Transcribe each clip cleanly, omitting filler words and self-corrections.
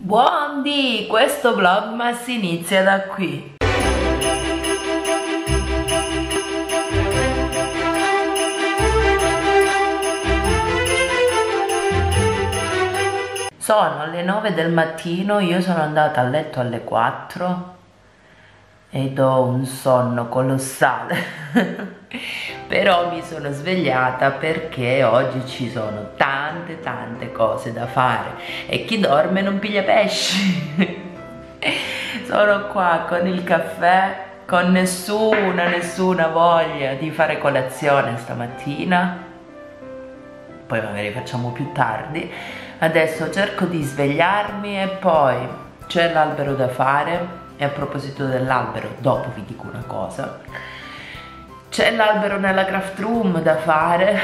Buondì, questo vlogmas inizia da qui. Sono le 9 del mattino, io sono andata a letto alle 4 ed ho un sonno colossale. Però mi sono svegliata perché oggi ci sono tante cose da fare e chi dorme non piglia pesci. Sono qua con il caffè, con nessuna voglia di fare colazione stamattina, poi magari facciamo più tardi. Adesso cerco di svegliarmi e poi c'è l'albero da fare. E a proposito dell'albero, dopo vi dico una cosa. C'è l'albero nella craft room da fare,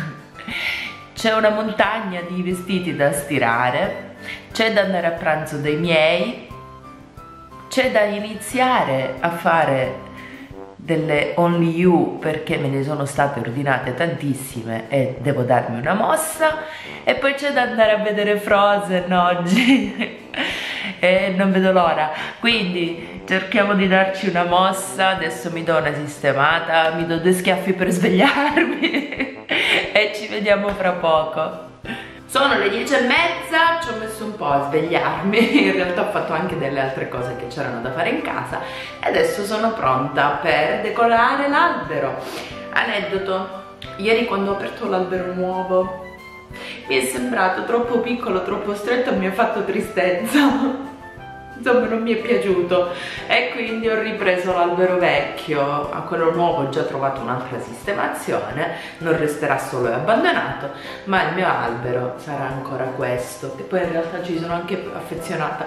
c'è una montagna di vestiti da stirare, c'è da andare a pranzo dai miei, c'è da iniziare a fare delle only you perché me ne sono state ordinate tantissime e devo darmi una mossa, e poi c'è da andare a vedere Frozen oggi. E non vedo l'ora, quindi cerchiamo di darci una mossa. Adesso mi do una sistemata, mi do 2 schiaffi per svegliarmi e ci vediamo fra poco. Sono le 10:30, ci ho messo un po' a svegliarmi, in realtà ho fatto anche delle altre cose che c'erano da fare in casa e adesso sono pronta per decorare l'albero. Aneddoto, ieri quando ho aperto l'albero nuovo mi è sembrato troppo piccolo, troppo stretto e mi ha fatto tristezza. Insomma, non mi è piaciuto e quindi ho ripreso l'albero vecchio. A quello nuovo ho già trovato un'altra sistemazione, non resterà solo e abbandonato, ma il mio albero sarà ancora questo, e poi in realtà ci sono anche affezionata.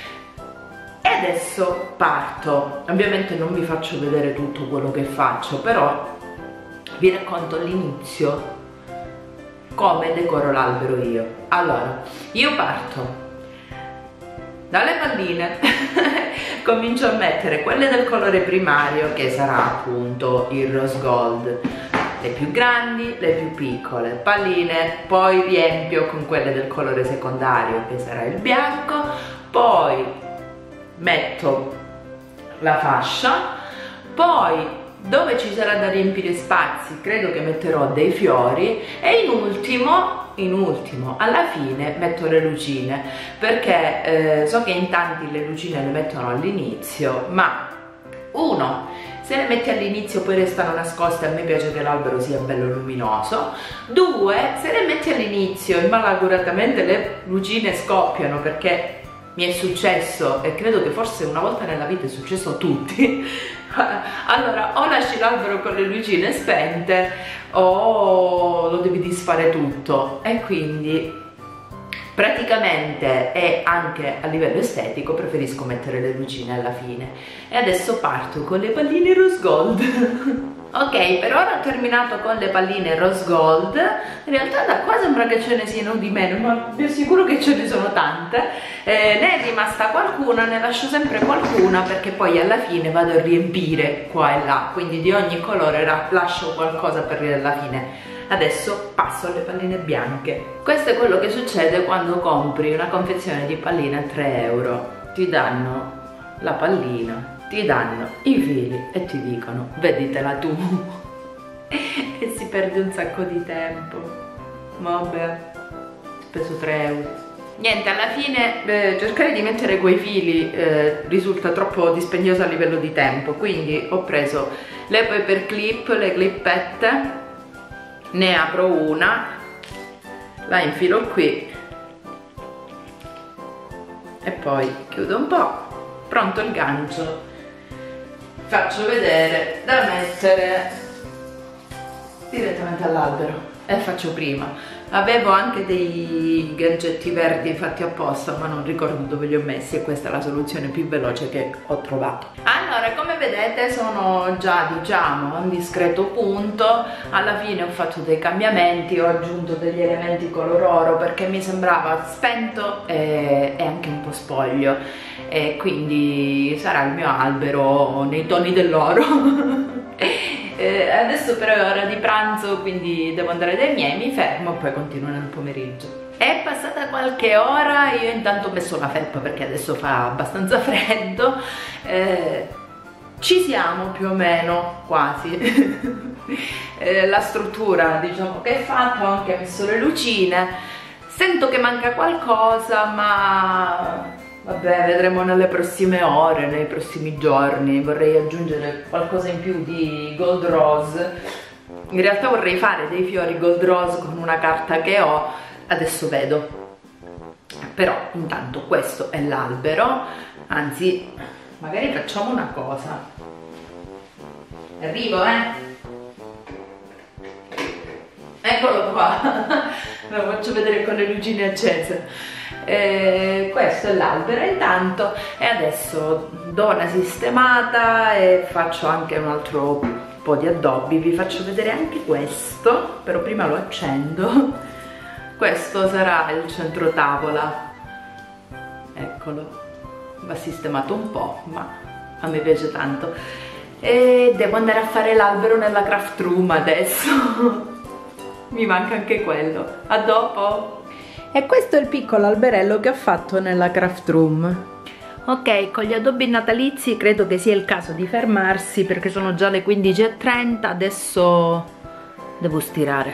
E adesso parto. Ovviamente non vi faccio vedere tutto quello che faccio, però vi racconto all'inizio come decoro l'albero io. Allora, io parto dalle palline. Comincio a mettere quelle del colore primario, che sarà appunto il rose gold, le più grandi, le più piccole palline, poi riempio con quelle del colore secondario, che sarà il bianco, poi metto la fascia, poi dove ci sarà da riempire spazi credo che metterò dei fiori, e in ultimo alla fine metto le lucine, perché so che in tanti le lucine le mettono all'inizio, ma uno, se le metti all'inizio poi restano nascoste, a me piace che l'albero sia bello luminoso. Due, se le metti all'inizio e malauguratamente le lucine scoppiano, perché mi è successo e credo che forse una volta nella vita è successo a tutti, allora o lasci l'albero con le lucine spente o lo devi disfare tutto, e quindi praticamente e anche a livello estetico preferisco mettere le lucine alla fine. E adesso parto con le palline rose gold. Ok, per ora ho terminato con le palline rose gold. In realtà da qua sembra che ce ne siano di meno, ma vi assicuro che ce ne sono tante. Ne è rimasta qualcuna, ne lascio sempre qualcuna perché poi alla fine vado a riempire qua e là, quindi di ogni colore lascio qualcosa per la fine. Adesso passo alle palline bianche. Questo è quello che succede quando compri una confezione di palline a 3 euro. Ti danno la pallina, ti danno i fili e ti dicono veditela tu. E si perde un sacco di tempo. Vabbè, ho speso 3 euro. Niente, alla fine cercare di mettere quei fili risulta troppo dispendioso a livello di tempo, quindi ho preso le paper clip, le clippette, ne apro una, la infilo qui e poi chiudo un po', pronto il gancio. Faccio vedere da mettere direttamente all'albero e faccio prima. Avevo anche dei gadgetti verdi fatti apposta, ma non ricordo dove li ho messi, e questa è la soluzione più veloce che ho trovato. Allora, come vedete sono già, diciamo, a un discreto punto. Alla fine ho fatto dei cambiamenti, ho aggiunto degli elementi color oro perché mi sembrava spento e anche un po' spoglio, e quindi sarà il mio albero nei toni dell'oro. Adesso però è ora di pranzo, quindi devo andare dai miei, mi fermo e poi continuo nel pomeriggio. È passata qualche ora, io intanto ho messo la felpa perché adesso fa abbastanza freddo. Ci siamo più o meno, quasi. La struttura diciamo che è fatta, ho anche messo le lucine. Sento che manca qualcosa, ma vabbè, vedremo nelle prossime ore, nei prossimi giorni. Vorrei aggiungere qualcosa in più di gold rose. In realtà vorrei fare dei fiori gold rose con una carta che ho, adesso vedo. Però intanto questo è l'albero, anzi magari facciamo una cosa. Arrivo, Eccolo qua. Lo faccio vedere con le lucine accese. Questo è l'albero intanto, e adesso do una sistemata e faccio anche un altro po' di addobbi. Vi faccio vedere anche questo, però prima lo accendo. Questo sarà il centro tavola, eccolo, va sistemato un po', ma a me piace tanto. E devo andare a fare l'albero nella craft room adesso. Mi manca anche quello. A dopo. E questo è il piccolo alberello che ho fatto nella craft room. Ok, con gli addobbi natalizi credo che sia il caso di fermarsi perché sono già le 15:30, adesso devo stirare.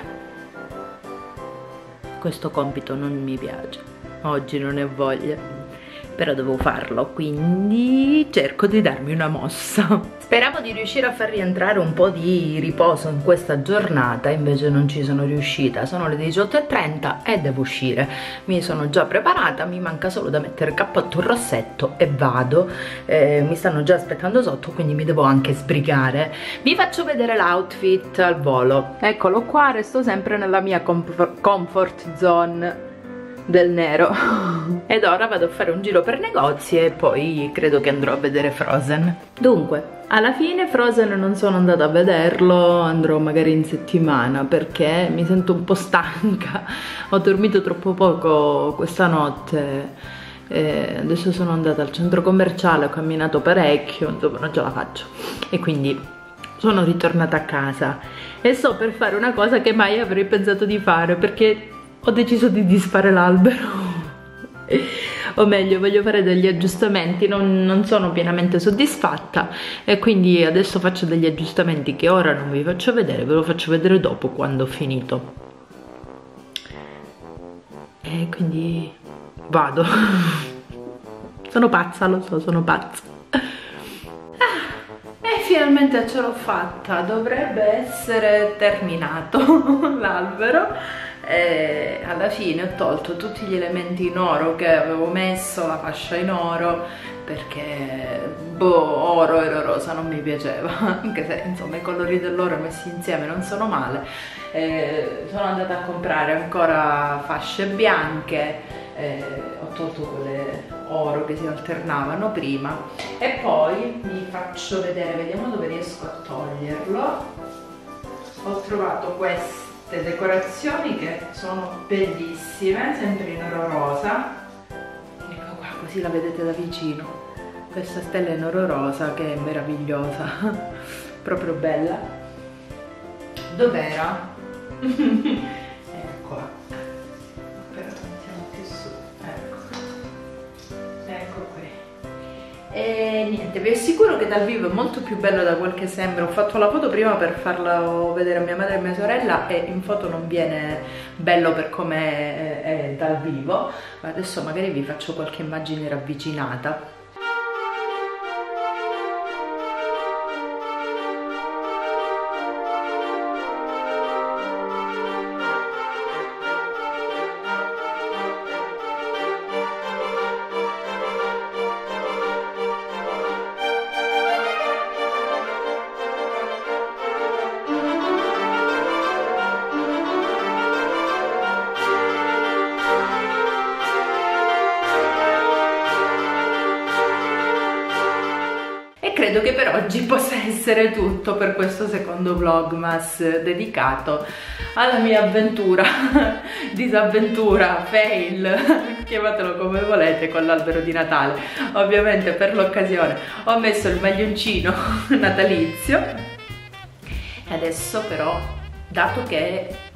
Questo compito non mi piace, oggi non ho voglia, però devo farlo, quindi cerco di darmi una mossa. Speravo di riuscire a far rientrare un po' di riposo in questa giornata, invece non ci sono riuscita. Sono le 18:30 e devo uscire. Mi sono già preparata, mi manca solo da mettere cappotto, un rossetto e vado. Mi stanno già aspettando sotto, quindi mi devo anche sbrigare. Vi faccio vedere l'outfit al volo. Eccolo qua, resto sempre nella mia comfort zone del nero. Ed ora vado a fare un giro per negozi e poi credo che andrò a vedere Frozen. Dunque, alla fine Frozen non sono andata a vederlo, andrò magari in settimana perché mi sento un po' stanca, ho dormito troppo poco questa notte. Adesso sono andata al centro commerciale, ho camminato parecchio, insomma non ce la faccio, e quindi sono ritornata a casa e sto per fare una cosa che mai avrei pensato di fare, perché ho deciso di disfare l'albero. O meglio, voglio fare degli aggiustamenti, non sono pienamente soddisfatta e quindi adesso faccio degli aggiustamenti che ora non vi faccio vedere, ve lo faccio vedere dopo quando ho finito. E quindi vado. Sono pazza, lo so, sono pazza. E finalmente ce l'ho fatta, dovrebbe essere terminato l'albero. E alla fine ho tolto tutti gli elementi in oro che avevo messo, la fascia in oro, perché oro e rosa non mi piaceva, anche se insomma i colori dell'oro messi insieme non sono male. Sono andata a comprare ancora fasce bianche, ho tolto quelle oro che si alternavano prima e poi vi faccio vedere, vediamo dove riesco a toglierlo. Ho trovato queste decorazioni che sono bellissime, sempre in oro rosa. Ecco qua, così la vedete da vicino, questa stella in oro rosa che è meravigliosa. Proprio bella. Dov'era? Eccola, però andiamo più su, ecco qui. E niente, vi assicuro che dal vivo è molto più bello da quel che sembra. Ho fatto la foto prima per farla vedere a mia madre e a mia sorella e in foto non viene bello per come è dal vivo. Adesso magari vi faccio qualche immagine ravvicinata. Credo che per oggi possa essere tutto per questo secondo vlogmas dedicato alla mia avventura, disavventura, fail, chiamatelo come volete, con l'albero di Natale. Ovviamente per l'occasione ho messo il maglioncino natalizio e adesso però, dato che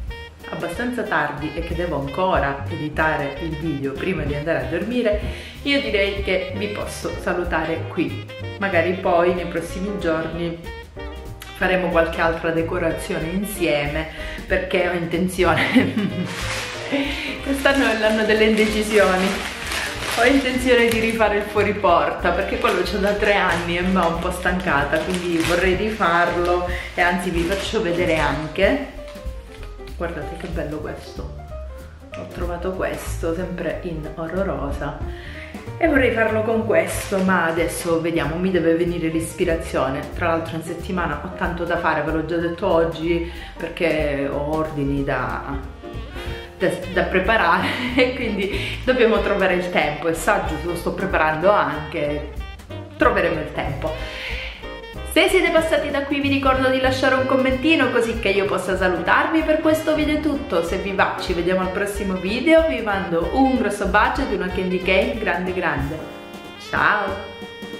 abbastanza tardi e che devo ancora editare il video prima di andare a dormire, io direi che vi posso salutare qui. Magari poi nei prossimi giorni faremo qualche altra decorazione insieme, perché ho intenzione quest'anno è l'anno delle indecisioni. Ho intenzione di rifare il fuori porta, perché quello c'ho da 3 anni e mi ho un po' stancata, quindi vorrei rifarlo. E anzi vi faccio vedere anche, guardate che bello questo, ho trovato questo sempre in oro rosa e vorrei farlo con questo, ma adesso vediamo, mi deve venire l'ispirazione. Tra l'altro in settimana ho tanto da fare, ve l'ho già detto oggi, perché ho ordini da preparare e quindi dobbiamo trovare il tempo. Il saggio lo sto preparando anche, troveremo il tempo. Se siete passati da qui vi ricordo di lasciare un commentino così che io possa salutarvi. Per questo video è tutto, se vi va ci vediamo al prossimo video, vi mando un grosso bacio di una Candy Cane grande grande. Ciao!